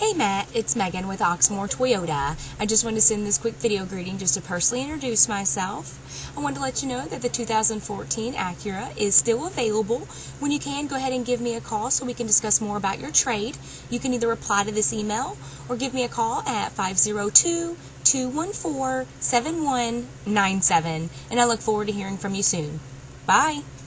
Hey Matt, it's Megan with Oxmoor Toyota. I just wanted to send this quick video greeting just to personally introduce myself. I wanted to let you know that the 2014 Acura is still available. When you can, go ahead and give me a call so we can discuss more about your trade. You can either reply to this email or give me a call at 502-214-7197, and I look forward to hearing from you soon. Bye!